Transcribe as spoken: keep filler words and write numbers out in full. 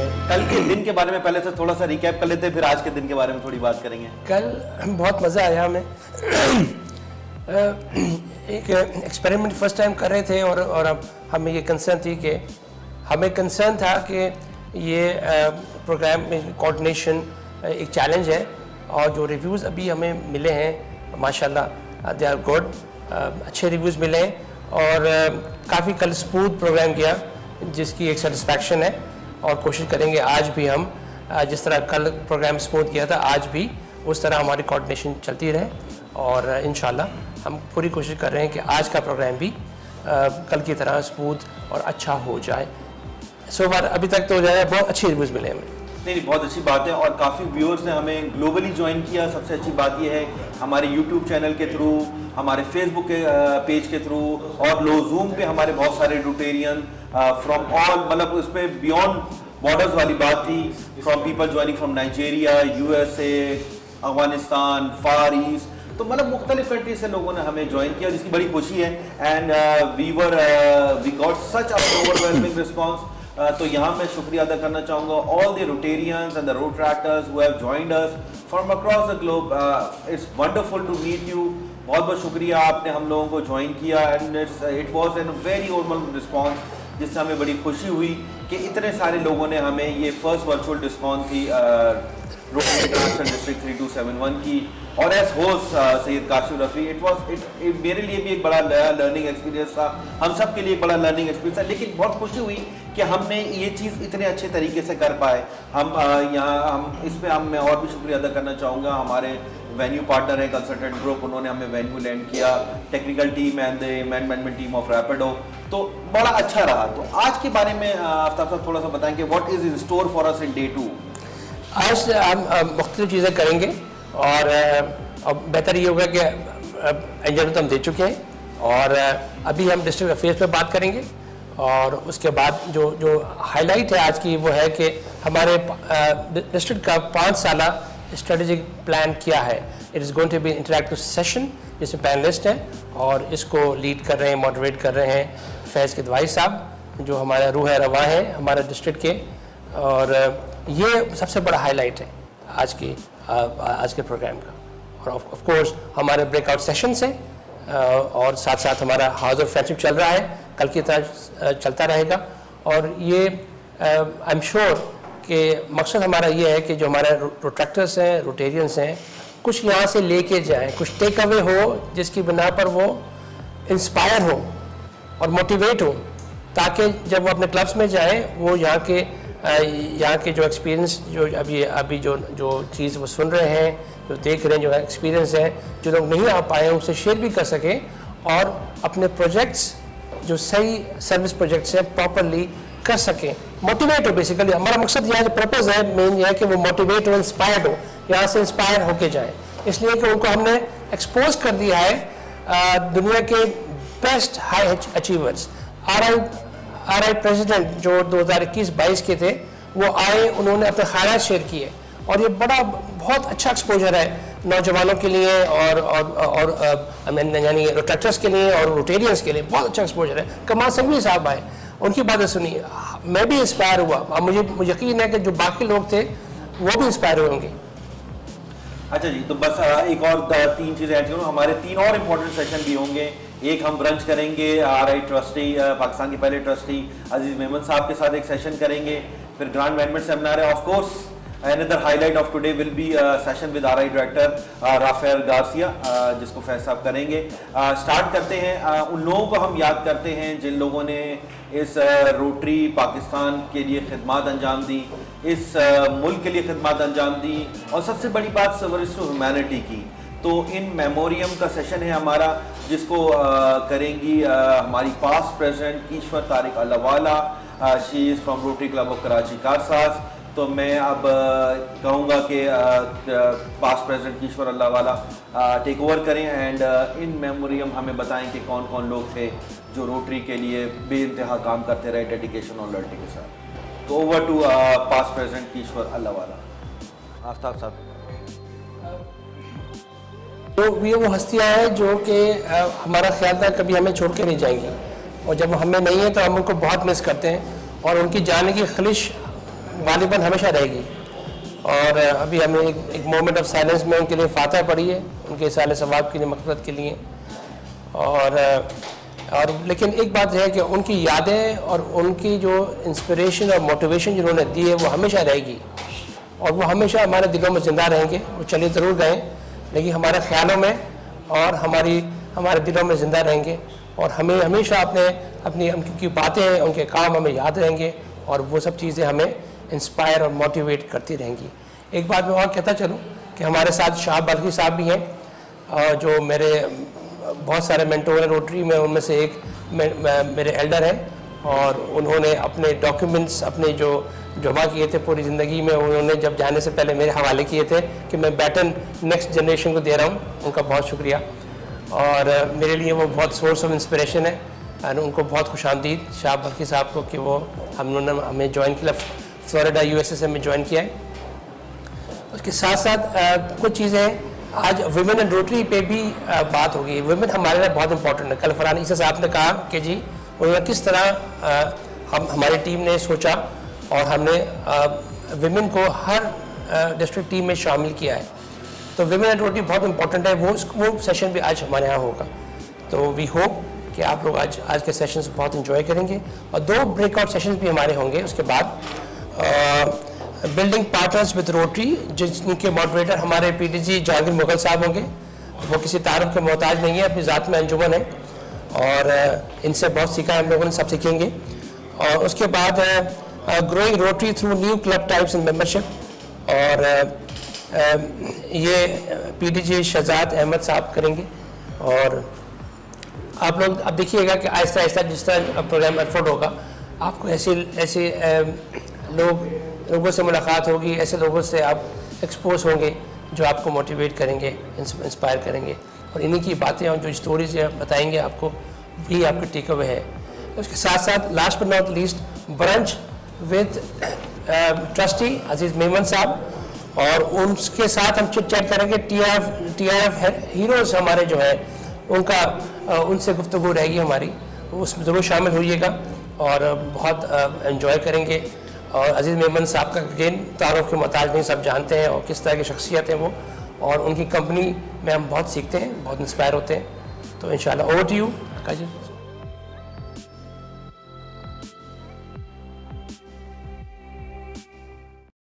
हैं। कल के दिन के बारे में पहले से थोड़ा सा रिकैप कर लेते हैं, फिर आज के दिन के बारे में थोड़ी बात करेंगे। कल बहुत मज़ा आया हमें। एक एक्सपेरिमेंट फर्स्ट टाइम कर रहे थे और और अब हमें ये कंसर्न थी कि हमें कंसर्न था कि ये प्रोग्राम में कोऑर्डिनेशन एक चैलेंज है, और जो रिव्यूज़ अभी हमें मिले हैं माशाल्लाह दे आर गुड, अच्छे रिव्यूज़ मिले हैं और काफ़ी कल स्मूथ प्रोग्राम किया जिसकी एक सेटिस्फैक्शन है। और कोशिश करेंगे आज भी हम जिस तरह कल प्रोग्राम स्मूथ किया था आज भी उस तरह हमारी कोऑर्डिनेशन चलती रहे, और इंशाल्लाह हम पूरी कोशिश कर रहे हैं कि आज का प्रोग्राम भी आ, कल की तरह स्मूथ और अच्छा हो जाए। सो फार अभी तक तो जो है बहुत अच्छे रिव्यूज़ मिले हमें। नहीं नहीं बहुत अच्छी बात है, और काफ़ी व्यूअर्स ने हमें ग्लोबली ज्वाइन किया। सबसे अच्छी बात यह है हमारे यूट्यूब चैनल के थ्रू, हमारे फेसबुक के पेज के थ्रू, और लो जूम पे हमारे बहुत सारे रोटेरियन फ्रॉम ऑल, मतलब उसमें बियॉन्ड बॉर्डर्स वाली बात थी, from people joining from Nigeria, USA, Afghanistan, far east, तो मतलब मुख्तलिफ कंट्री से लोगों ने हमें ज्वाइन किया जिसकी बड़ी खुशी है। And we were we got such a overwhelming response. तो यहाँ मैं शुक्रिया अदा करना चाहूँगा all the Rotarians and the Rotaractors who have joined us from across the globe. It's wonderful to meet you. बहुत बहुत शुक्रिया आपने हम लोगों को ज्वाइन किया, and it's it was an very overwhelming response, जिससे हमें बड़ी खुशी हुई कि इतने सारे लोगों ने हमें ये फर्स्ट वर्चुअल डिस्काउंट थी Rotary International district three two seven one की, और as host Syed Kashif Rafi, it was it मेरे लिए भी एक बड़ा लर्निंग एक्सपीरियंस था, हम सब के लिए एक बड़ा लर्निंग एक्सपीरियंस था। लेकिन बहुत खुशी हुई कि हमने ये चीज़ इतने अच्छे तरीके से कर पाए। हम यहाँ हम इस पर हम मैं और भी शुक्रिया अदा करना चाहूँगा हमारे वेन्यू पार्टनर है कंसल्टेंट ग्रुप, उन्होंने हमें वेन्यू लैंड किया, technical team and the man management team of Rapido, तो बड़ा अच्छा रहा। तो आज के बारे में आफ्ताब साहब थोड़ा सा बताएंगे what is in store for us in day two. आज हम मुख्तलिफ चीज़ें करेंगे, और अब बेहतर ये होगा कि एजेंडा तो हम दे चुके हैं, और अभी हम डिस्ट्रिक्ट अफेयर्स पे बात करेंगे, और उसके बाद जो जो हाईलाइट है आज की वो है कि हमारे डिस्ट्रिक्ट का पाँच साल स्ट्रेटेजिक प्लान क्या है। It is going to be interactive session जिसमें पैनलिस्ट हैं, और इसको लीड कर रहे हैं, मॉडरेट कर रहे हैं फैज़ किदवाई साहब जो हमारा रूह रवा है हमारे डिस्ट्रिक्ट के, और ये सबसे बड़ा हाईलाइट है आज की आज के प्रोग्राम का। और ऑफ कोर्स हमारे ब्रेकआउट सेशंस हैं, और साथ साथ हमारा हाउस ऑफ फ्रेंडशिप चल रहा है, कल की तरह चलता रहेगा। और ये आई एम श्योर कि मकसद हमारा ये है कि जो हमारे रोट्रैक्टर्स हैं, रोटेरियंस हैं, कुछ यहाँ से लेके जाएं, कुछ टेक अवे हो जिसकी बिना पर वो इंस्पायर हो और मोटिवेट हो, ताकि जब वो अपने क्लब्स में जाएं वो यहाँ के यहाँ के जो एक्सपीरियंस जो अभी अभी जो जो चीज़ वो सुन रहे हैं, जो देख रहे हैं, जो एक्सपीरियंस है, जो लोग नहीं आ पाए हैं उनसे शेयर भी कर सकें, और अपने प्रोजेक्ट्स जो सही सर्विस प्रोजेक्ट्स हैं प्रॉपरली कर सकें, मोटिवेट हो। बेसिकली हमारा मकसद यहाँ जो पर्पज़ है मेन ये है कि वो मोटिवेट हो, इंस्पायर्ड हो, यहाँ से इंस्पायर होके जाए, इसलिए कि उनको हमने एक्सपोज कर दिया है आ, दुनिया के best high achievers. R I R I president जो दो हज़ार इक्कीस बाईस के थे वो आए, उन्होंने अपने ख्याल शेयर किए, और ये बड़ा बहुत अच्छा एक्सपोजर है नौजवानों के लिए और और और यानी रोटेक्टर्स के लिए और रोटेरियंस के लिए बहुत अच्छा एक्सपोजर है। कमाल संघवी साहब आए, उनकी बातें सुनी, मैं भी इंस्पायर हुआ, और मुझे यकीन है कि जो बाकी लोग थे वो भी इंस्पायर हुए होंगे। अच्छा जी, तो बस एक और तीन चीज़ें ऐड करूँ, हमारे तीन और इम्पोर्टेंट सेशन भी होंगे। एक हम ब्रंच करेंगे आर आई ट्रस्टी, पाकिस्तान के पहले ट्रस्टी अजीज़ मेमन साहब के साथ एक सेशन करेंगे, फिर ग्रांड मैनेजमेंट सेमिनार है। Of course another highlight of today will be a session with R I director uh, Rafael Garcia uh, जिसको फैज साहब करेंगे। स्टार्ट uh, करते हैं, uh, उन लोगों को हम याद करते हैं जिन लोगों ने इस uh, रोटरी पाकिस्तान के लिए खिदमत अंजाम दी, इस uh, मुल्क के लिए खिदमत अंजाम दी, और सबसे बड़ी बात सर्विस टू ह्यूमैनिटी की। तो इन मेमोरियम का सेशन है हमारा, जिसको uh, करेंगी uh, हमारी past president Ishwar Tariq Allahwala, she is from Rotary club of Karachi Karsaz. तो मैं अब कहूँगा कि past president Ishwar Allahwala take over करें, एंड इन मेमोरियम हमें बताएं कि कौन कौन लोग थे जो रोटरी के लिए बेइंतहा काम करते रहे डेडिकेशन और लॉयल्टी के साथ। तो over to past president Ishwar Allahwala. Aftab साहब। तो ये वो हस्तियाँ हैं जो कि हमारा ख्याल था कभी हमें छोड़ के नहीं जाएंगी, और जब हमें नहीं है तो हम उनको बहुत मिस करते हैं, और उनकी जाने की ख्वाहिश वालिबन हमेशा रहेगी। और अभी हमें एक, एक मोमेंट ऑफ साइलेंस में उनके लिए फातह पड़ी है, उनके साले सवाब के लिए, मक़फ़रत के लिए। और और लेकिन एक बात है कि उनकी यादें और उनकी जो इंस्पिरेशन और मोटिवेशन जिन्होंने दी है वो हमेशा रहेगी, और वो हमेशा हमारे दिलों में ज़िंदा रहेंगे। वो चले ज़रूर गए लेकिन हमारे ख़्यालों में और हमारी हमारे दिलों में ज़िंदा रहेंगे, और हमें हमेशा अपने अपनी उनकी बातें, उनके काम हमें याद रहेंगे, और वो सब चीज़ें हमें इंस्पायर और मोटिवेट करती रहेंगी। एक बात मैं और कहता चलूँ कि हमारे साथ शाह बल्खी साहब भी हैं, जो मेरे बहुत सारे मेंटोर हैं रोटरी में, उनमें से एक मेरे एल्डर हैं, और उन्होंने अपने डॉक्यूमेंट्स अपने जो जमा किए थे पूरी ज़िंदगी में, उन्होंने जब जाने से पहले मेरे हवाले किए थे कि मैं बैटन नेक्स्ट जनरेशन को दे रहा हूँ। उनका बहुत शुक्रिया, और मेरे लिए वो बहुत सोर्स ऑफ इंस्पिरेशन है, और उनको बहुत खुशामदीद शाह बल्खी साहब को कि वो हम उन्होंने हमें ज्वाइन किया, फ्लोरिडा यूएसए में ज्वाइन किया है। उसके साथ साथ आ, कुछ चीज़ें आज वुमेन एंड रोटरी पे भी आ, बात होगी। वुमेन हमारे लिए बहुत इंपॉर्टेंट है। कल फरहान ईसा साहब ने कहा कि जी उन्होंने किस तरह आ, हम हमारी टीम ने सोचा और हमने वुमेन को हर डिस्ट्रिक्ट टीम में शामिल किया है। तो वुमेन एंड रोटरी बहुत इंपॉर्टेंट है, वो वो सेशन भी आज हमारे यहाँ होगा। तो वी होप कि आप लोग आज आज के सेशंस बहुत इंजॉय करेंगे, और दो ब्रेकआउट सेशंस भी हमारे होंगे उसके बाद। बिल्डिंग पार्टनर्स विद रोटरी, जिनके मॉडरेटर हमारे पीडीजी जहांगीर मुगल साहब होंगे। वो किसी तारुफ के मोहताज नहीं है, अपनी ज़ात में अंजुमन है, और इनसे बहुत सीखा है हम लोगों ने, सब सीखेंगे। और उसके बाद growing Rotary through new club types and membership, और ये पीडीजी शहजाद अहमद साहब करेंगे। और आप लोग अब देखिएगा कि आहिस्ता आहिस्ता जिस तरह प्रोग्राम अनफोल्ड होगा, आपको ऐसे ऐसे लोग लोगों से मुलाकात होगी, ऐसे लोगों से आप एक्सपोज होंगे जो आपको मोटिवेट करेंगे, इंस्पायर करेंगे, और इन्हीं की बातें और जो स्टोरीज बताएंगे आपको, वही आपका टेक अवे है। उसके साथ साथ last but not least brunch with trustee Aziz Memon साहब, और उनके साथ हम चिट चैट करेंगे। T R F T R F heroes हमारे जो है उनका आ, उनसे गुफ्तगू रहेगी हमारी, उसमें ज़रूर शामिल होइएगा और बहुत एंजॉय करेंगे। और अजीज़ मेमन साहब का अगेन तारुफ के मोहताज नहीं, सब जानते हैं और किस तरह की शख्सियत है वो, और उनकी कंपनी में हम बहुत सीखते हैं, बहुत इंस्पायर होते हैं। तो इंशाल्लाह ओवर टू यू काजी।